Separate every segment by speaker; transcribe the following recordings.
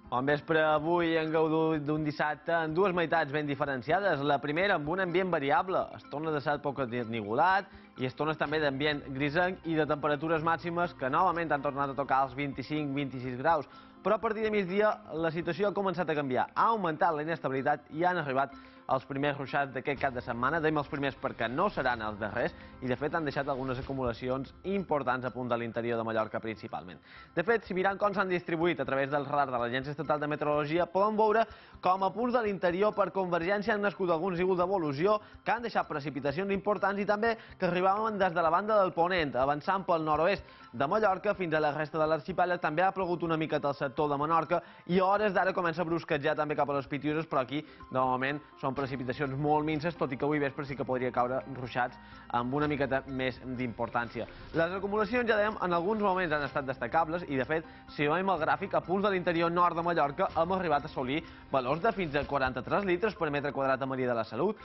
Speaker 1: Bon vespre, avui hem gaudit d'un dissabte en dues meitats ben diferenciades. La primera amb un ambient variable, estones de cel poc ennigolat i estones també d'ambient grisenc i de temperatures màximes que novament han tornat a tocar els 25-26 graus. Però a partir de migdia la situació ha començat a canviar, ha augmentat la inestabilitat i han arribat els primers ruixats d'aquest cap de setmana. Dèiem els primers perquè no seran els darrers i de fet han deixat algunes acumulacions importants a punt de l'interior de Mallorca principalment. De fet, si mirant com s'han distribuït a través del radar de l'Agència Estatal de Meteorologia, poden veure com a punts de l'interior per convergència han nascut alguns ígols d'evolució que han deixat precipitacions importants i també que arribaven des de la banda del ponent, avançant pel nord-oest de Mallorca fins a la resta de l'arxipèlag. També ha plogut una miqueta al sector de Menorca i a hores d'ara comença a brusquejar també cap a les Pitiüses, però aquí de moment són precipitacions molt minces, tot i que avui vespre sí que podria caure ruixats amb una miqueta més d'importància. Les acumulacions, ja dèiem, en alguns moments han estat destacables i, de fet, si veiem el gràfic, a punts de l'interior nord de Mallorca hem arribat a assolir valors de fins a 43 litres per metre quadrat a Maria de la Salut,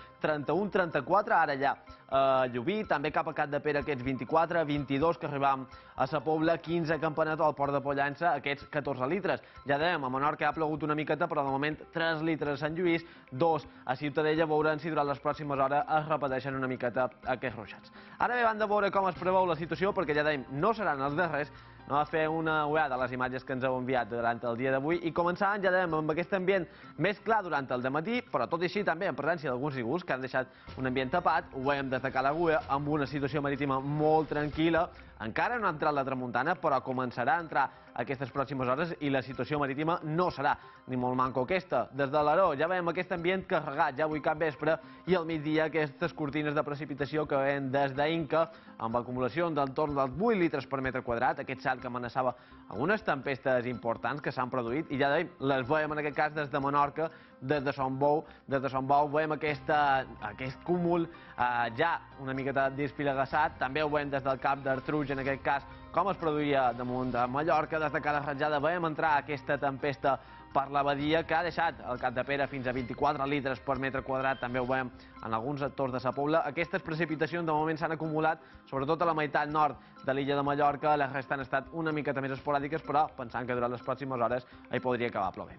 Speaker 1: 31-34 ara allà a Llubí, també cap a Capdepera aquests 24, 22 que arribam a Sa Pobla, 15 a Campanet o al Port de Pollença, aquests 14 litres. Ja dèiem, a Menorca ha plogut una miqueta, però de moment 3 litres a Sant Lluís, 2 a Ciutadella. Veurem si durant les pròximes hores es repeteixen una miqueta aquests ruixats. Ara bé, van de veure com es preveu la situació, perquè ja dèiem, no seran els darrers. Anem a fer una ullada a les imatges que ens heu enviat durant el dia d'avui i començant, ja dèiem, amb aquest ambient més clar durant el dematí, però tot i així també en presència d'alguns ígols que han deixat un ambient tapat. Ho veiem des de Calagulla amb una situació marítima molt tranquil·la. Encara no ha entrat la tramuntana, però començarà a entrar aquestes pròximes hores i la situació marítima no serà ni molt manco aquesta. Des de l'Aró ja veiem aquest ambient carregat ja avui cap vespre i al migdia aquestes cortines de precipitació que veiem des d'Inca amb acumulacions d'entorn dels 8 litres per metre quadrat, aquest cel que amenaçava algunes tempestes importants que s'han produït i ja dèiem, les veiem en aquest cas des de Menorca, des de Son Bou. Des de Son Bou veiem aquest cúmul ja una miqueta desfilagassat, també ho veiem des del Cap d'Artruig en aquest cas com es produïa damunt de Mallorca. Des de Cala Ratjada veiem entrar aquesta tempesta per la badia que ha deixat el Capdepera fins a 24 litres per metre quadrat, també ho veiem en alguns sectors de Sa Pobla. Aquestes precipitacions de moment s'han acumulat sobretot a la meitat nord de l'illa de Mallorca, les restes han estat una miqueta més esporàdiques, però pensant que durant les pròximes hores hi podria acabar plovent.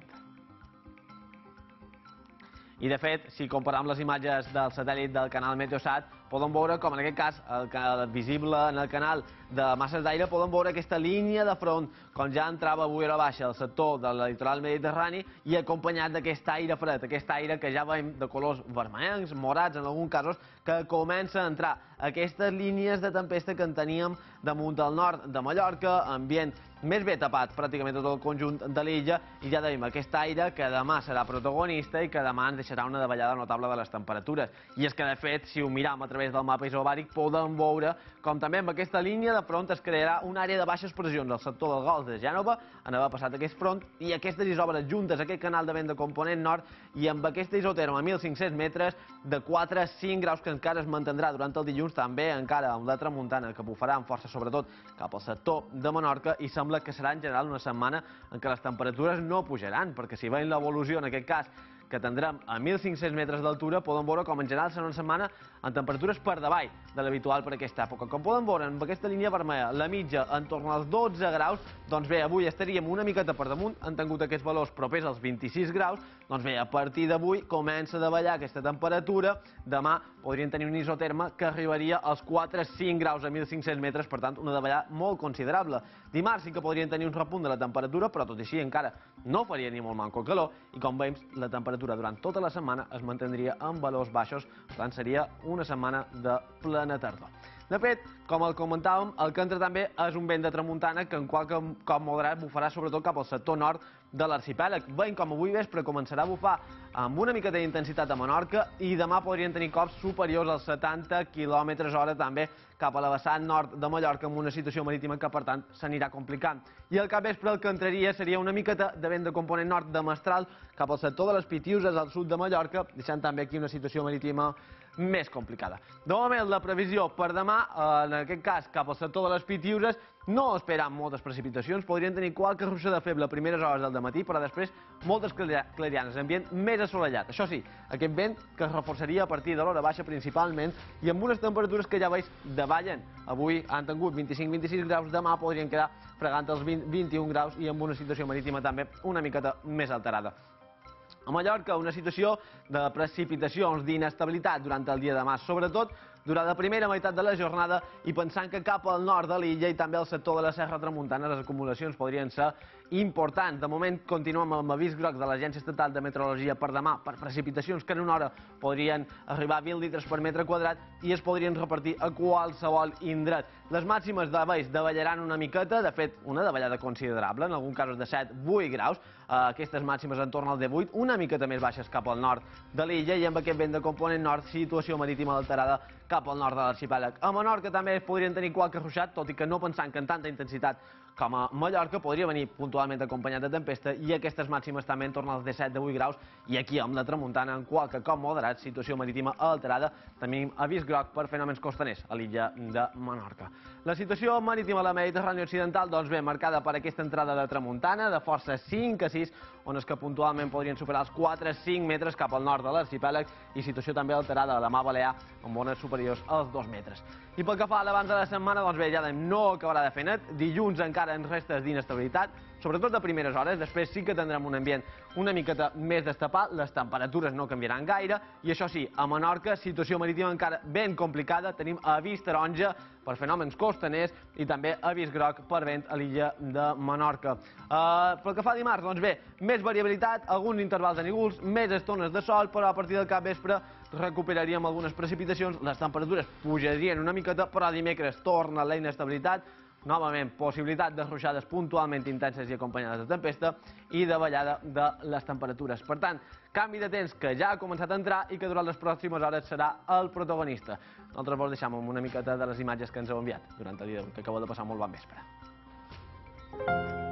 Speaker 1: I de fet, si comparem les imatges del satèl·lit del canal Meteosat, podem veure com en aquest cas, visible en el canal de masses d'aire, podem veure aquesta línia de front, com ja entrava avui a la baixa al sector del litoral mediterrani i acompanyat d'aquest aire fred, aquest aire que ja veiem de colors vermells, morats en alguns casos, que comença a entrar. Aquestes línies de tempesta que en teníem damunt del nord de Mallorca, ambient més bé tapat pràcticament tot el conjunt de l'illa, i ja dèiem, aquest aire que demà serà protagonista i que demà ens deixarà una davallada notable de les temperatures. I és que, de fet, si ho miram a través del mapa isobàric, podem veure com també amb aquesta línia de front es crearà una àrea de baixes pressions al sector del Golf de Gènova, en haver passat aquest front, i aquestes isòbares juntes, aquest canal de vent de component nord, i amb aquesta isoterma a 1.500 metres, de 4 a 5 graus que encara es mantindrà durant el dilluns, també encara amb la tramuntana que bufarà amb força sobretot cap al sector de Menorca, i sembla que serà en general una setmana en què les temperatures no pujaran, perquè si veiem l'evolució en aquest cas que tindrem a 1.500 metres d'altura, podem veure com en general serà una setmana amb temperatures per davall de l'habitual per aquesta època. Com poden veure, amb aquesta línia vermella, la mitja entorn als 12 graus, doncs bé, avui estaríem una miqueta per damunt, han tingut aquests valors propers als 26 graus, doncs bé, a partir d'avui comença a davallar aquesta temperatura, demà podrien tenir un isoterma que arribaria als 4-5 graus a 1.500 metres, per tant, una davallada molt considerable. Dimarts sí que podrien tenir un repunt de la temperatura, però tot i així encara no faria ni molt manco calor, i com veiem, la temperatura durant tota la setmana es mantindria en valors baixos, per tant seria una setmana de plena tardor. De fet, com el comentàvem, el que entra també és un vent de tramuntana que en qualque cop moderat bufarà sobretot cap al sector nord de l'arxipèlag. Veiem com avui vespre començarà a bufar amb una miqueta d'intensitat a Menorca i demà podrien tenir cops superiors als 70 km/h també cap a la vessant nord de Mallorca, amb una situació marítima que, per tant, s'anirà complicant. I al capvespre el que entraria seria una miqueta de vent de component nord de mestral cap al sector de les Pitiüses al sud de Mallorca, deixant també aquí una situació marítima més complicada. De moment, la previsió per demà, en aquest cas, cap al sector de les Pitiüses, no esperen moltes precipitacions, podrien tenir qualque ruixa de feble a primeres hores del matí, però després moltes clarianes, ambient més assolellat. Això sí, aquest vent que es reforçaria a partir de l'hora baixa principalment i amb unes temperatures que ja veus davallen. Avui han tingut 25-26 graus, demà podrien quedar fregant els 20-21 graus i amb una situació marítima també una miqueta més alterada. A Mallorca, una situació de precipitacions, d'inestabilitat durant el dia de demà, sobretot durant la primera meitat de la jornada i pensant que cap al nord de l'illa i també al sector de la Serra Tramuntana les acumulacions podrien ser importants. De moment continuem amb avís groc de l'Agència Estatal de Meteorologia per demà per precipitacions que en una hora podrien arribar a 20 litres per metre quadrat i es podrien repartir a qualsevol indret. Les màximes de baix davallaran una miqueta, de fet una davallada considerable, en alguns casos de 7-8 graus, aquestes màximes en torn al 18, una miqueta més baixes cap al nord de l'illa i amb aquest vent de component nord, situació marítima alterada cap al nord de l'arxipèlag. A Menorca també es podrien tenir qualque ruixat, tot i que no pensant que en tanta intensitat com a Mallorca podria venir puntualment acompanyat de tempesta i aquestes màximes també en torn als 17-18 graus i aquí amb la tramuntana en qualque cop moderat, situació marítima alterada, tenim avís groc per fenòmens costaners a l'illa de Menorca. La situació marítima a la Mediterrània Occidental, doncs bé, marcada per aquesta entrada de tramuntana de força 5 a 6, ones que puntualment podrien superar els 4-5 metres cap al nord de l'arxipèlag i situació també alterada a la mar Balear amb ones superiors als 2 metres. I pel que fa a l'abans de la setmana, doncs bé, ja no acabarà de fer net, dilluns encara en restes d'inestabilitat, sobretot a primeres hores, després sí que tindrem un ambient una miqueta més destapat, les temperatures no canviaran gaire, i això sí, a Menorca, situació marítima encara ben complicada, tenim avís taronja per fenòmens costaners i també avís groc per vent a l'illa de Menorca. Pel que fa a dimarts, doncs bé, més variabilitat, alguns intervals de núvols, més estones de sol, però a partir del capvespre recuperaríem algunes precipitacions, les temperatures pujarien una miqueta, però dimecres torna la inestabilitat, novament, possibilitat de ruixades puntualment intenses i acompanyades de tempesta i de ballada de les temperatures. Per tant, canvi de temps que ja ha començat a entrar i que durant les pròximes hores serà el protagonista. Nosaltres vos deixem amb una miqueta de les imatges que ens heu enviat durant el dia d'avui, que acabeu de passar molt bon vespre.